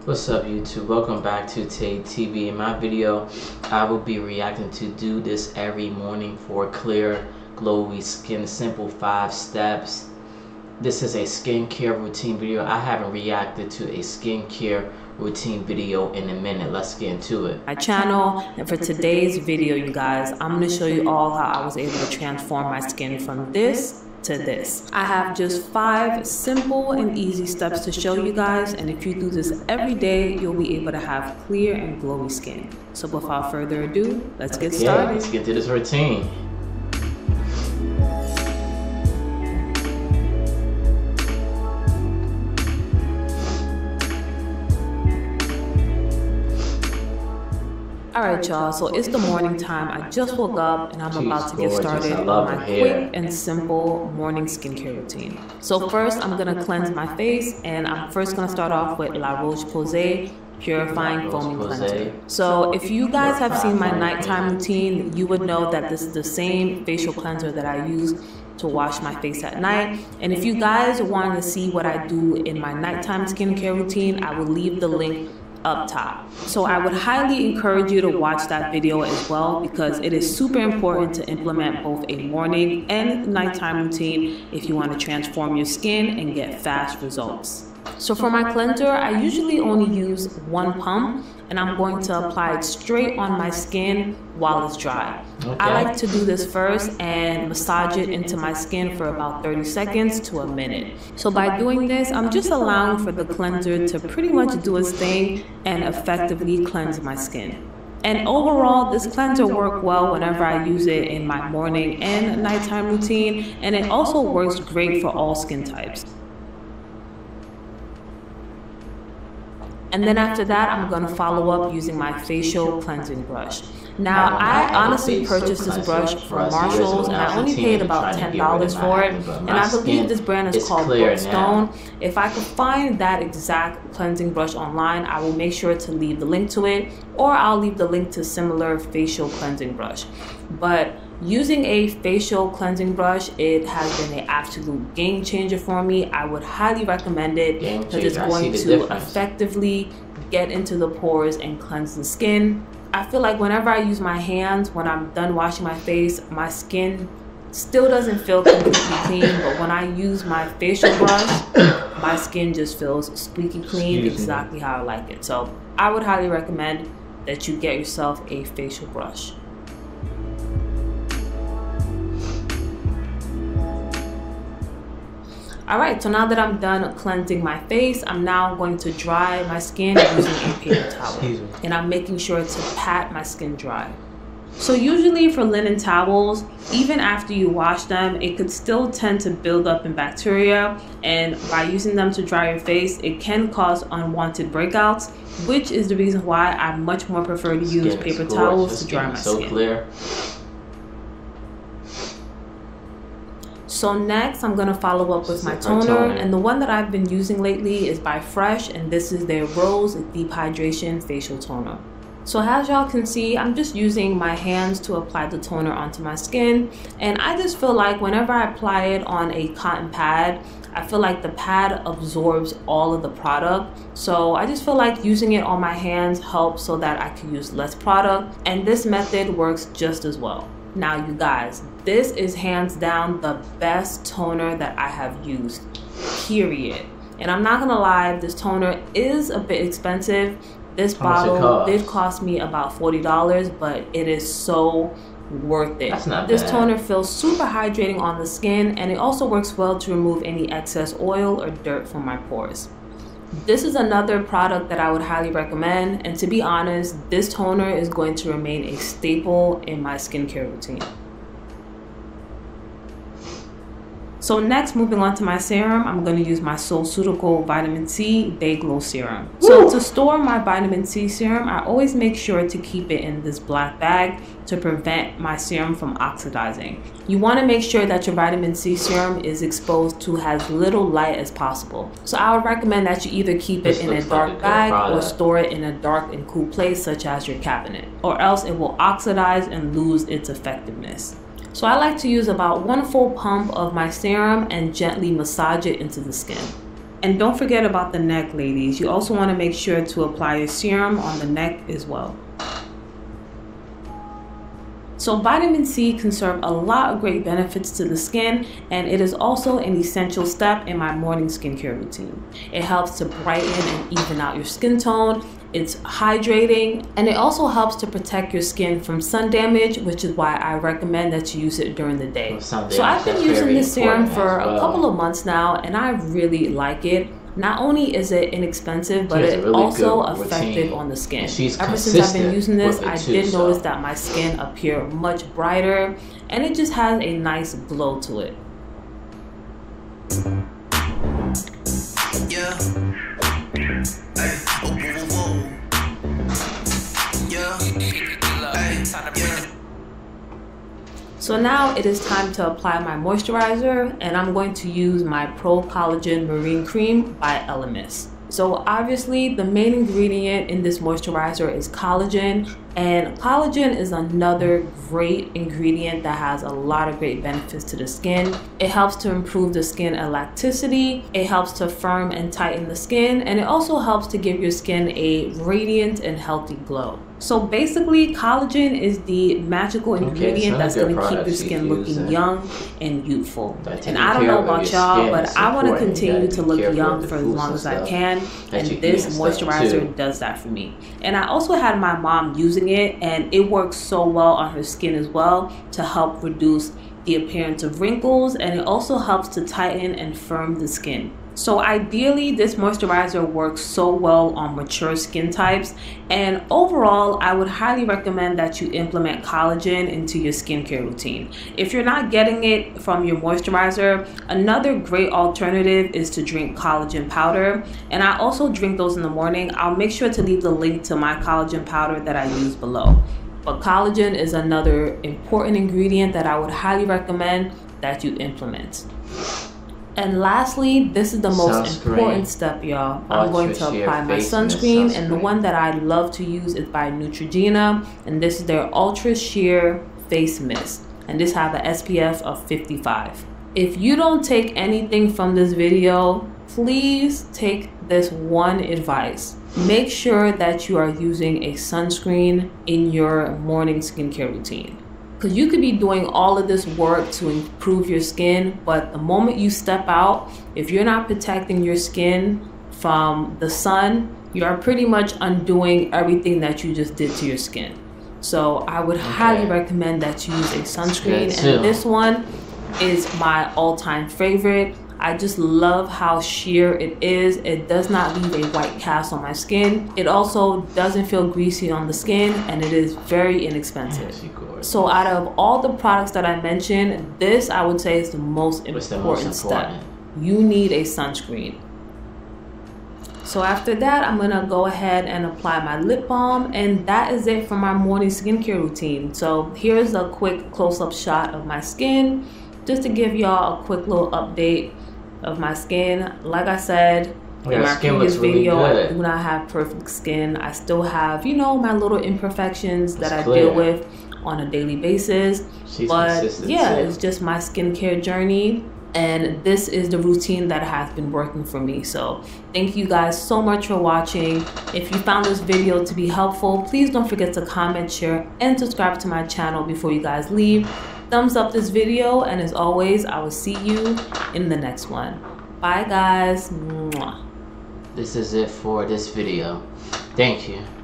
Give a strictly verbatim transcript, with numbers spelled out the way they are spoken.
What's up YouTube? Welcome back to Tay T V. In my video, I will be reacting to do this every morning for clear, glowy skin. Simple five steps. This is a skincare routine video. I haven't reacted to a skincare routine video in a minute. Let's get into it. My channel, and for today's video, you guys, I'm going to show you all how I was able to transform my skin from this to this. I have just five simple and easy steps to show you guys, and if you do this every day, you'll be able to have clear and glowy skin. So without further ado, let's get started. Yeah, let's get to this routine. Alright y'all, so it's the morning time. I just woke up and I'm She's about to get started on my quick and simple morning skincare routine. So first I'm going to cleanse my face, and I'm first going to start off with La Roche-Posay Purifying Foaming Cleanser. So if you guys have seen my nighttime routine, you would know that this is the same facial cleanser that I use to wash my face at night. And if you guys want to see what I do in my nighttime skincare routine, I will leave the link up top. So I would highly encourage you to watch that video as well, because it is super important to implement both a morning and nighttime routine if you want to transform your skin and get fast results. So for my cleanser, I usually only use one pump, and I'm going to apply it straight on my skin while it's dry. Okay. I like to do this first and massage it into my skin for about thirty seconds to a minute. So by doing this, I'm just allowing for the cleanser to pretty much do its thing and effectively cleanse my skin. And overall, this cleanser works well whenever I use it in my morning and nighttime routine, and it also works great for all skin types. And then after that, I'm going to follow up using my facial cleansing brush. Now, I honestly purchased this brush from Marshalls, and I only paid about ten dollars for it. And I believe this brand is called Brookstone. If I could find that exact cleansing brush online, I will make sure to leave the link to it, or I'll leave the link to similar facial cleansing brush. But using a facial cleansing brush, it has been an absolute game changer for me. I would highly recommend it because it's going to effectively get into the pores and cleanse the skin. I feel like whenever I use my hands, when I'm done washing my face, my skin still doesn't feel completely clean, but when I use my facial brush, my skin just feels squeaky clean, exactly how I like it. So I would highly recommend that you get yourself a facial brush. Alright, so now that I'm done cleansing my face, I'm now going to dry my skin using a paper towel. And I'm making sure to pat my skin dry. So usually for linen towels, even after you wash them, it could still tend to build up in bacteria. And by using them to dry your face, it can cause unwanted breakouts, which is the reason why I much more prefer to use paper towels to dry my skin. So clear. So next, I'm going to follow up with my toner, and the one that I've been using lately is by Fresh, and this is their Rose Deep Hydration Facial Toner. So as y'all can see, I'm just using my hands to apply the toner onto my skin, and I just feel like whenever I apply it on a cotton pad, I feel like the pad absorbs all of the product. So I just feel like using it on my hands helps so that I can use less product, and this method works just as well. Now you guys, this is hands down the best toner that I have used, period. And I'm not gonna lie, this toner is a bit expensive. This bottle did cost me about forty dollars, but it is so worth it. That's not this bad. Toner feels super hydrating on the skin, and it also works well to remove any excess oil or dirt from my pores. This is another product that I would highly recommend, and to be honest, this toner is going to remain a staple in my skincare routine. So next, moving on to my serum, I'm going to use my SoulCeutical Vitamin C Day Glow Serum. So to store my vitamin C serum, I always make sure to keep it in this black bag to prevent my serum from oxidizing. You want to make sure that your vitamin C serum is exposed to as little light as possible. So I would recommend that you either keep it in a dark bag or store it in a dark and cool place such as your cabinet, or else it will oxidize and lose its effectiveness. So I like to use about one full pump of my serum and gently massage it into the skin. And don't forget about the neck, ladies. You also want to make sure to apply your serum on the neck as well. So vitamin C can serve a lot of great benefits to the skin, and it is also an essential step in my morning skincare routine. It helps to brighten and even out your skin tone. It's hydrating, and it also helps to protect your skin from sun damage, which is why I recommend that you use it during the day. So I've been using this serum for a couple of months now, and I really like it. Not only is it inexpensive, but it's really also effective on the skin. Ever since I've been using this, I did notice that my skin appeared much brighter, and it just has a nice glow to it. Yeah. Hey. Oh, whoa, whoa. Yeah. Hey. Yeah. So now it is time to apply my moisturizer, and I'm going to use my Pro Collagen Marine Cream by Elemis. So obviously the main ingredient in this moisturizer is collagen, and collagen is another great ingredient that has a lot of great benefits to the skin. It helps to improve the skin elasticity, it helps to firm and tighten the skin, and it also helps to give your skin a radiant and healthy glow. So basically, collagen is the magical ingredient okay, that's going to keep your skin looking young and youthful. And I don't know about y'all, but I want to continue to look young for as long as I can, and this moisturizer does that for me. And I also had my mom using it, and it works so well on her skin as well to help reduce the appearance of wrinkles, and it also helps to tighten and firm the skin. So ideally, this moisturizer works so well on mature skin types, and overall, I would highly recommend that you implement collagen into your skincare routine. If you're not getting it from your moisturizer, another great alternative is to drink collagen powder, and I also drink those in the morning. I'll make sure to leave the link to my collagen powder that I use below. But collagen is another important ingredient that I would highly recommend that you implement. And lastly, this is the most sunscreen. important step, y'all. I'm going to apply my sunscreen, and the one that I love to use is by Neutrogena, and this is their Ultra Sheer Face Mist, and this has an S P F of fifty-five. If you don't take anything from this video, please take this one advice. Make sure that you are using a sunscreen in your morning skincare routine. Because you could be doing all of this work to improve your skin, but the moment you step out, if you're not protecting your skin from the sun, you are pretty much undoing everything that you just did to your skin. So I would okay. highly recommend that you use a sunscreen, and this one is my all-time favorite. I just love how sheer it is. It does not leave a white cast on my skin. It also doesn't feel greasy on the skin, and it is very inexpensive. So out of all the products that I mentioned, this I would say is the most important, the most important step. You need a sunscreen. So after that, I'm gonna go ahead and apply my lip balm, and that is it for my morning skincare routine. So here's a quick close-up shot of my skin, just to give y'all a quick little update of my skin. Like I said in my previous video, I do not have perfect skin. I still have, you know, my little imperfections that I deal with on a daily basis. But yeah, it's just my skincare journey, and this is the routine that has been working for me. So thank you guys so much for watching. If you found this video to be helpful, please don't forget to comment, share, and subscribe to my channel before you guys leave. Thumbs up this video, and as always, I will see you in the next one. Bye guys. Mwah. This is it for this video. Thank you.